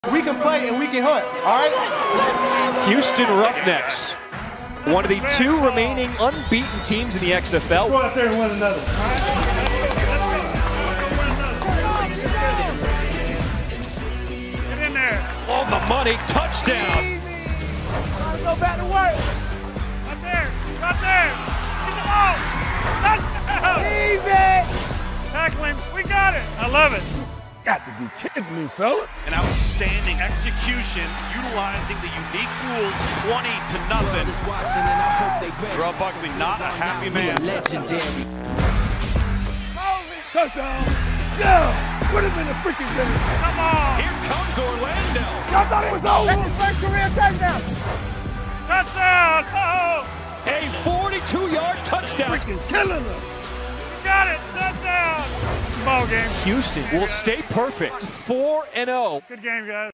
We can play and we can hunt, all right? Houston Roughnecks, one of the two remaining unbeaten teams in the XFL. Go out there and win another. Get in there. On the money, touchdown. Go back to work. Right there. Right there. Get the ball. Touchdown. Easy. Tackling. We got it. I love it. Got to be kidding me, fella. An outstanding execution, utilizing the unique rules, 20-0. Terrell Buckley, not a happy man. Legendary. Touchdown. Yeah. Put him in the freaking game. Come on. Here comes Orlando. I thought it was over. That's his first career touchdown. Touchdown. Oh. A 42-yard touchdown. Freaking killing us. Got it. Touchdown. Ball game. Houston will stay perfect. 4-0. Good game, guys.